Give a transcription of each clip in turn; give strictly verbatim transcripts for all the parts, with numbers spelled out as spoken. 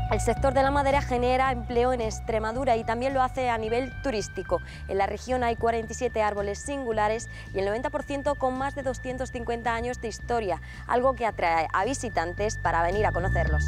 El sector de la madera genera empleo en Extremadura y también lo hace a nivel turístico. En la región hay cuarenta y siete árboles singulares y el noventa por ciento con más de doscientos cincuenta años de historia, algo que atrae a visitantes para venir a conocerlos.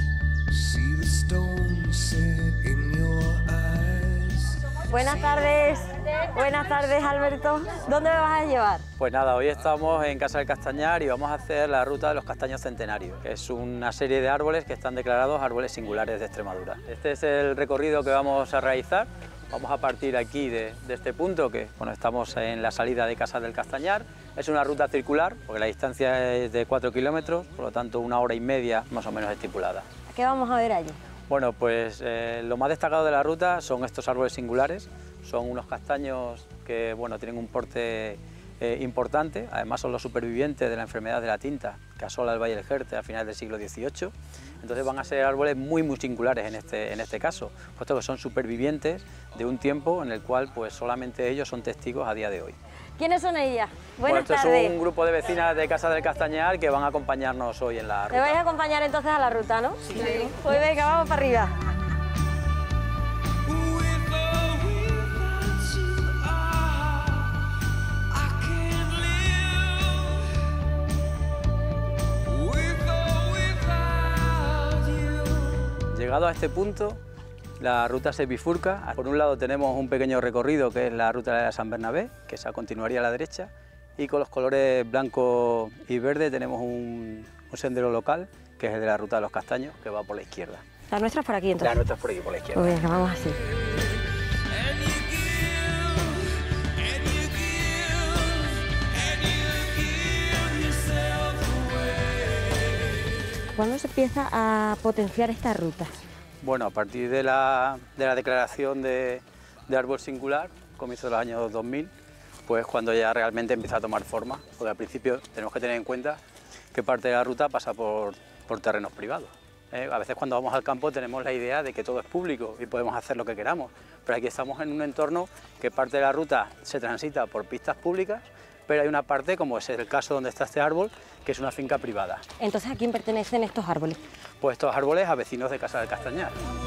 Buenas tardes, buenas tardes Alberto. ¿Dónde me vas a llevar? Pues nada, hoy estamos en Casa del Castañar y vamos a hacer la ruta de los castaños centenarios, que es una serie de árboles que están declarados árboles singulares de Extremadura. Este es el recorrido que vamos a realizar. Vamos a partir aquí de, de este punto, que bueno, estamos en la salida de Casa del Castañar. Es una ruta circular, porque la distancia es de cuatro kilómetros, por lo tanto una hora y media más o menos estipulada. ¿Qué vamos a ver allí? Bueno, pues eh, lo más destacado de la ruta son estos árboles singulares. Son unos castaños que bueno, tienen un porte eh, importante, además son los supervivientes de la enfermedad de la tinta que asola el Valle del Jerte a finales del siglo dieciocho. Entonces van a ser árboles muy muy singulares en este, en este caso, puesto que son supervivientes de un tiempo en el cual pues, solamente ellos son testigos a día de hoy. ¿Quiénes son ellas? Buenas bueno, esto tardes. Es un grupo de vecinas de Casa del Castañar que van a acompañarnos hoy en la ruta. ¿Me vais a acompañar entonces a la ruta, no? Sí. Pues venga, vamos para arriba. Llegado a este punto, la ruta se bifurca. Por un lado tenemos un pequeño recorrido que es la ruta de San Bernabé, que esa continuaría a la derecha, y con los colores blanco y verde tenemos un, un sendero local, que es el de la ruta de los castaños, que va por la izquierda. ¿La nuestra es por aquí entonces? La nuestra es por aquí, por la izquierda. Pues venga, vamos así. ¿Cuándo se empieza a potenciar esta ruta? Bueno, a partir de la, de la declaración de, de árbol singular, comienzo de los años dos mil, pues cuando ya realmente empieza a tomar forma, porque al principio tenemos que tener en cuenta que parte de la ruta pasa por, por terrenos privados. ¿eh? A veces cuando vamos al campo tenemos la idea de que todo es público y podemos hacer lo que queramos, pero aquí estamos en un entorno que parte de la ruta se transita por pistas públicas, pero hay una parte, como es el caso donde está este árbol, que es una finca privada. Entonces, ¿a quién pertenecen estos árboles? Pues estos árboles a vecinos de Casa del Castañar.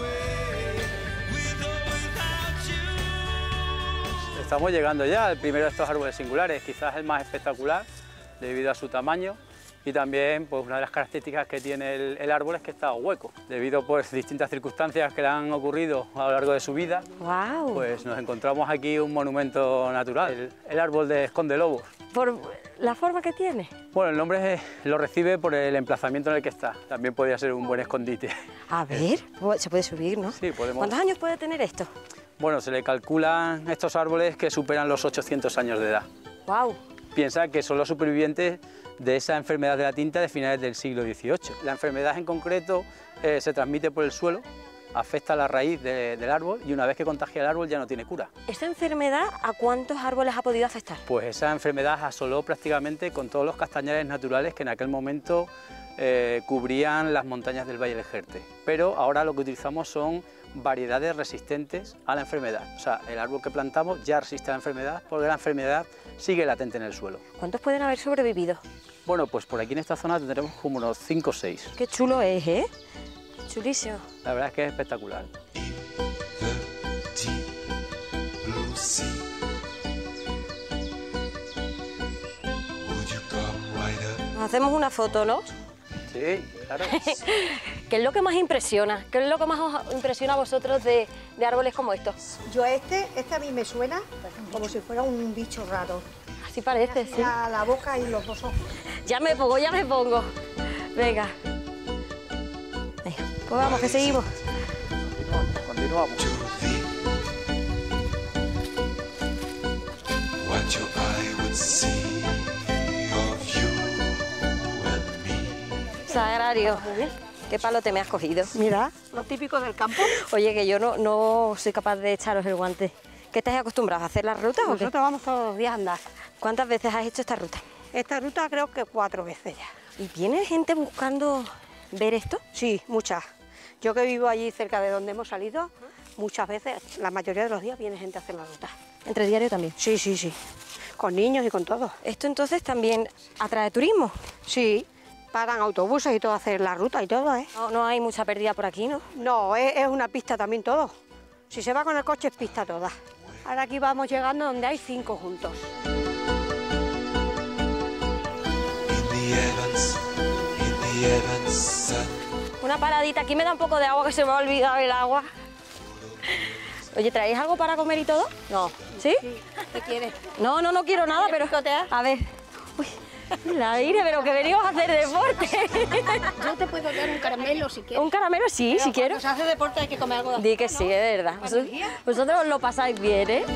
Estamos llegando ya al primero de estos árboles singulares, quizás el más espectacular debido a su tamaño y también pues, una de las características que tiene el, el árbol es que está hueco. Debido a pues, distintas circunstancias que le han ocurrido a lo largo de su vida, wow. pues nos encontramos aquí un monumento natural, el, el árbol de Esconde Lobos. ¿Por la forma que tiene? Bueno, el nombre lo recibe por el emplazamiento en el que está. También podría ser un buen escondite. A ver, se puede subir, ¿no? Sí, podemos. ¿Cuántos años puede tener esto? Bueno, se le calculan estos árboles que superan los ochocientos años de edad. Wow. Piensa que son los supervivientes de esa enfermedad de la tinta de finales del siglo dieciocho. La enfermedad en concreto eh, se transmite por el suelo, afecta a la raíz de, del árbol y una vez que contagia el árbol ya no tiene cura. ¿Esta enfermedad a cuántos árboles ha podido afectar? Pues esa enfermedad asoló prácticamente con todos los castañares naturales que en aquel momento eh, cubrían las montañas del Valle del Jerte. Pero ahora lo que utilizamos son variedades resistentes a la enfermedad. O sea, el árbol que plantamos ya resiste a la enfermedad porque la enfermedad sigue latente en el suelo. ¿Cuántos pueden haber sobrevivido? Bueno, pues por aquí en esta zona tendremos como unos cinco o seis. Qué chulo es, ¿eh? Chulísimo. La verdad es que es espectacular. Nos hacemos una foto, ¿no? Sí, claro. ¿Qué es lo que más impresiona? ¿Qué es lo que más os impresiona a vosotros de, de árboles como estos? Yo este, este a mí me suena como si fuera un bicho raro. Así parece, sí. La, la boca y los dos ojos. Ya me pongo, ya me pongo. Venga. Venga, pues vamos, que seguimos. Continuamos. Sagrario. ¿Qué palo te me has cogido? Mira, lo típico del campo. Oye, que yo no, no soy capaz de echaros el guante. ¿Qué estáis acostumbrados a hacer las rutas o qué? Nosotros vamos todos los días a andar. ¿Cuántas veces has hecho esta ruta? Esta ruta creo que cuatro veces ya. ¿Y tiene gente buscando ver esto? Sí, muchas. Yo que vivo allí cerca de donde hemos salido, muchas veces, la mayoría de los días viene gente a hacer la ruta. ¿Entre diario también? Sí, sí, sí. Con niños y con todo. ¿Esto entonces también atrae turismo? Sí, paran autobuses y todo a hacer la ruta y todo, ¿eh? No, no hay mucha pérdida por aquí, ¿no? No, es, es una pista también todo. Si se va con el coche es pista toda. Ahora aquí vamos llegando donde hay cinco juntos. Una paradita, aquí me da un poco de agua que se me ha olvidado el agua. Oye, ¿traéis algo para comer y todo? No. ¿Sí? Sí. ¿Qué quieres? No, no, no quiero nada, pero... picotear? A ver. Uy, la aire, pero que venimos a hacer deporte. Yo te puedo dar un caramelo si quieres. Un caramelo, sí, Pero si quiero. cuando se hace deporte hay que comer algo de Di que azúcar, sí, ¿no? es verdad. Vosotros, vosotros lo pasáis bien, ¿eh?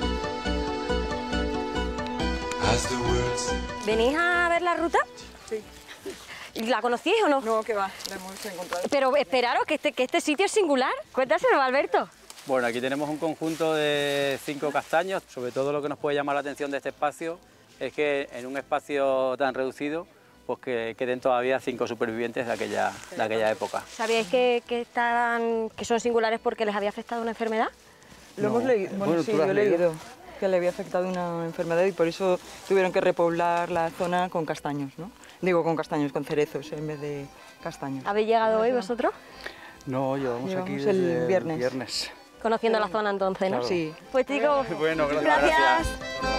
¿Venís a ver la ruta? Sí. ¿Y la conocíais o no? No, que va, la hemos encontrado. Pero esperaros, que este, que este sitio es singular. Cuéntaselo, Alberto. Bueno, aquí tenemos un conjunto de cinco castaños. Sobre todo lo que nos puede llamar la atención de este espacio es que en un espacio tan reducido, pues que queden todavía cinco supervivientes de aquella, de aquella época. ¿Sabíais que, que, están, que son singulares porque les había afectado una enfermedad? Lo hemos leído, bueno, Bueno, sí, ¿tú lo yo he has leído? leído que le había afectado una enfermedad y por eso tuvieron que repoblar la zona con castaños, ¿no? Digo, con castaños, con cerezos en vez de castaños. ¿Habéis llegado hoy vosotros? No, llevamos, Llevamos aquí el desde viernes. viernes. Conociendo la zona entonces, ¿no? Claro. Sí. Pues chicos, Bueno, gracias. gracias.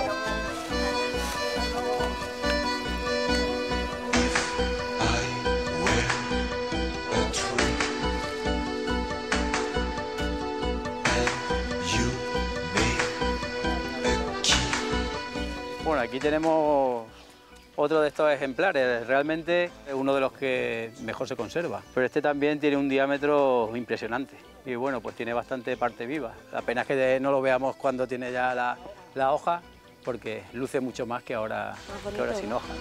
Bueno, aquí tenemos otro de estos ejemplares, realmente es uno de los que mejor se conserva, pero este también tiene un diámetro impresionante y bueno, pues tiene bastante parte viva. La pena es que no lo veamos cuando tiene ya la, la hoja, porque luce mucho más que ahora, que ahora sin hoja.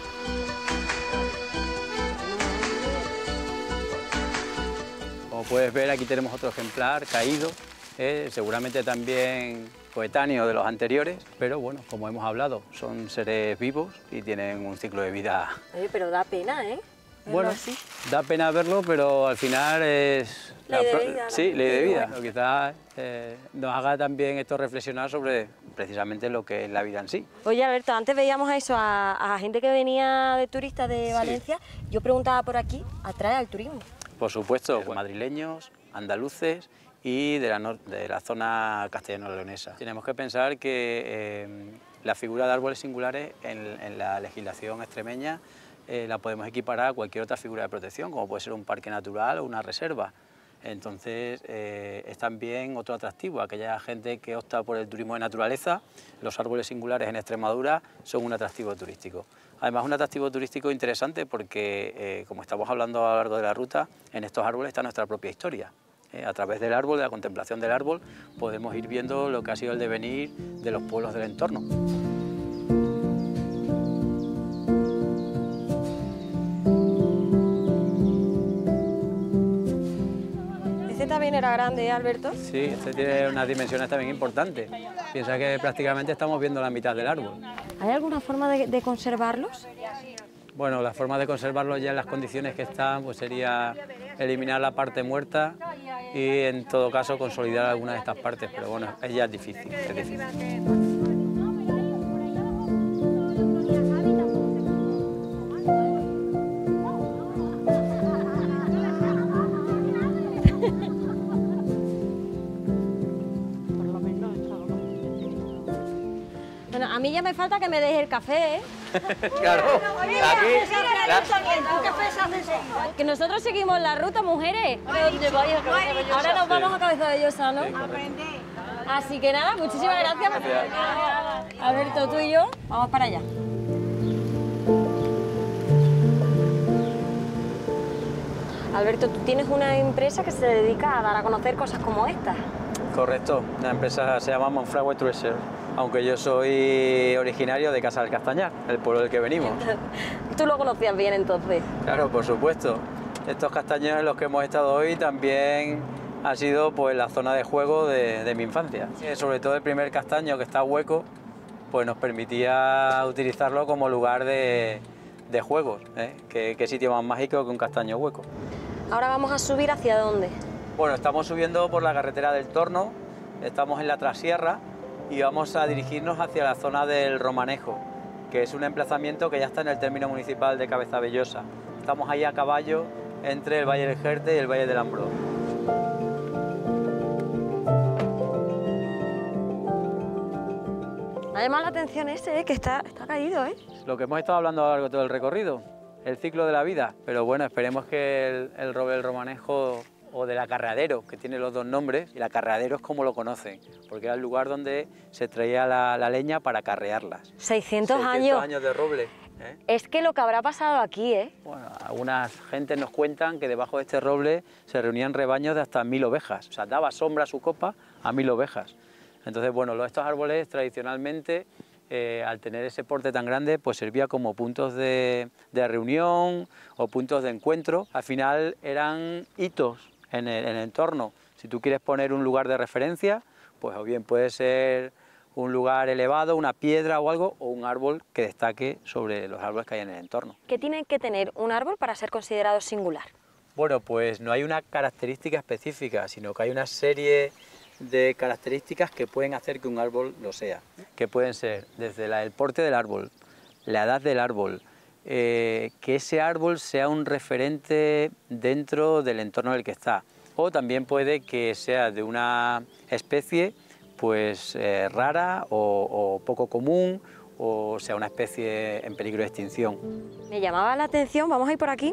Como puedes ver, aquí tenemos otro ejemplar caído, eh, seguramente también coetáneo de los anteriores, pero bueno, como hemos hablado, son seres vivos y tienen un ciclo de vida. Oye, pero da pena, ¿eh? Verlo Bueno, así. da pena verlo, pero al final es... Ley de pro- vida, ¿no? Sí, ley de Sí, vida. bueno. Quizás eh, nos haga también esto reflexionar sobre precisamente lo que es la vida en sí. Oye, Alberto, antes veíamos a eso, a, a gente que venía de turistas de Valencia. Yo preguntaba por aquí, ¿atrae al turismo? Por supuesto, madrileños, andaluces y de la, nor- de la zona castellano-leonesa. Tenemos que pensar que eh, la figura de árboles singulares en, en la legislación extremeña eh, la podemos equiparar a cualquier otra figura de protección, como puede ser un parque natural o una reserva. Entonces eh, es también otro atractivo, aquella gente que opta por el turismo de naturaleza, los árboles singulares en Extremadura son un atractivo turístico. Además, un atractivo turístico interesante porque, eh, como estamos hablando a lo largo de la ruta, en estos árboles está nuestra propia historia. Eh, a través del árbol, de la contemplación del árbol, podemos ir viendo lo que ha sido el devenir de los pueblos del entorno. Este también era grande, ¿eh, Alberto? Sí, este tiene unas dimensiones también importantes. Piensa que prácticamente estamos viendo la mitad del árbol. ¿Hay alguna forma de, de conservarlos? Bueno, la forma de conservarlos ya en las condiciones que están pues sería eliminar la parte muerta y en todo caso consolidar alguna de estas partes, pero bueno, es ya difícil, es difícil. Bueno, a mí ya me falta que me deje el café, ¿eh? Claro, aquí... la- Que nosotros seguimos la ruta, mujeres. Ahora nos vamos a Cabeza de Llosa, ¿no? Así que nada, muchísimas gracias. Alberto, tú y yo, vamos para allá. Alberto, tú tienes una empresa que se dedica a dar a conocer cosas como estas. Correcto, la empresa se llama Monfragüe Treasure, aunque yo soy originario de Casa del Castañar, el pueblo del que venimos. Tú lo conocías bien entonces. Claro, por supuesto. Estos castaños en los que hemos estado hoy también ha sido pues la zona de juego de, de mi infancia. Eh, Sobre todo el primer castaño que está hueco, pues nos permitía utilizarlo como lugar de, de juegos. ¿eh? ¿Qué, qué sitio más mágico que un castaño hueco? Ahora vamos a subir hacia dónde. Bueno, estamos subiendo por la carretera del Torno, estamos en la trasierra y vamos a dirigirnos hacia la zona del Romanejo, que es un emplazamiento que ya está en el término municipal de Cabeza Bellosa, estamos ahí a caballo entre el Valle del Jerte y el Valle del Ambrós. Me ha llamado la atención ese, ¿eh? Que está, está caído, ¿eh? Lo que hemos estado hablando a lo largo de todo el recorrido, el ciclo de la vida. Pero bueno, esperemos que el, el roble del Romanejo o del acarreadero, que tiene los dos nombres, y el acarreadero es como lo conocen, porque era el lugar donde se traía la, la leña para acarrearlas. seiscientos años. seiscientos años de roble. ¿eh? Es que lo que habrá pasado aquí, ¿eh? Bueno, algunas gentes nos cuentan que debajo de este roble se reunían rebaños de hasta mil ovejas, o sea, daba sombra a su copa a mil ovejas. Entonces, bueno, estos árboles tradicionalmente, eh, al tener ese porte tan grande, pues servía como puntos de, de reunión o puntos de encuentro. Al final eran hitos en el, en el entorno. Si tú quieres poner un lugar de referencia, pues o bien puede ser un lugar elevado, una piedra o algo, o un árbol que destaque sobre los árboles que hay en el entorno. ¿Qué tiene que tener un árbol para ser considerado singular? Bueno, pues no hay una característica específica, sino que hay una serie de características que pueden hacer que un árbol lo sea, que pueden ser desde la, el porte del árbol, la edad del árbol, eh, que ese árbol sea un referente dentro del entorno en el que está, o también puede que sea de una especie pues eh, rara o, o poco común, o sea una especie en peligro de extinción. Me llamaba la atención, vamos a ir por aquí,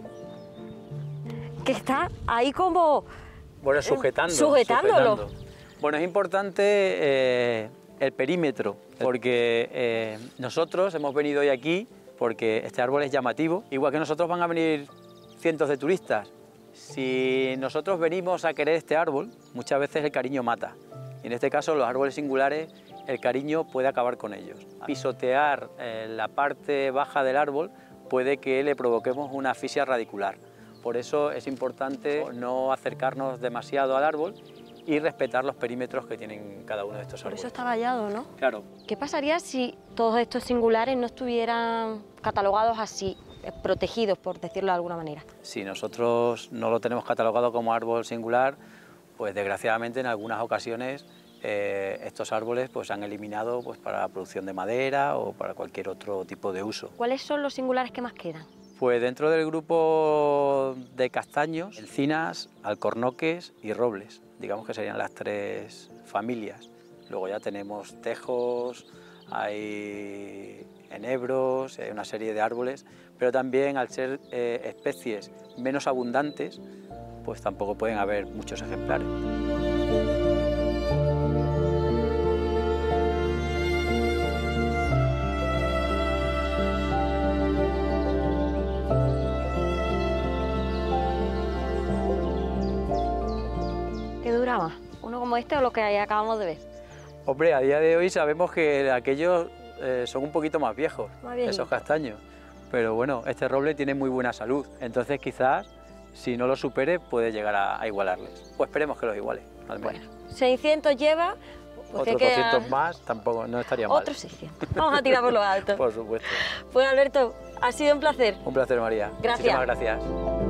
que está ahí como... Bueno, sujetando. Sujetándolo. Sujetando. Bueno, es importante eh, el perímetro, porque eh, nosotros hemos venido hoy aquí porque este árbol es llamativo, igual que nosotros van a venir cientos de turistas. Si nosotros venimos a querer este árbol, muchas veces el cariño mata. Y en este caso, los árboles singulares, el cariño puede acabar con ellos. Pisotear eh, la parte baja del árbol puede que le provoquemos una asfixia radicular. Por eso es importante no acercarnos demasiado al árbol y respetar los perímetros que tienen cada uno de estos árboles. Por eso está vallado, ¿no? Claro. ¿Qué pasaría si todos estos singulares no estuvieran catalogados así, protegidos, por decirlo de alguna manera? Si nosotros no lo tenemos catalogado como árbol singular, pues desgraciadamente en algunas ocasiones eh, estos árboles pues, han eliminado pues, para la producción de madera o para cualquier otro tipo de uso. ¿Cuáles son los singulares que más quedan? Pues dentro del grupo de castaños, encinas, alcornoques y robles. Digamos que serían las tres familias. Luego ya tenemos tejos, hay enebros, hay una serie de árboles, pero también al ser eh, especies menos abundantes, pues tampoco pueden haber muchos ejemplares. ¿Qué dura más? ¿Uno como este o lo que acabamos de ver? Hombre, a día de hoy sabemos que aquellos eh, son un poquito más viejos, Más viejitos. esos castaños. Pero bueno, este roble tiene muy buena salud, entonces quizás si no lo supere puede llegar a, a igualarles. Pues esperemos que los iguale, al menos. Bueno, seiscientos lleva... Pues Otros que queda- doscientos más tampoco no estaría mal. Otros seiscientos. Vamos a tirar por lo alto. Por supuesto. Pues Alberto, ha sido un placer. Un placer, María. Gracias. Muchísimas gracias.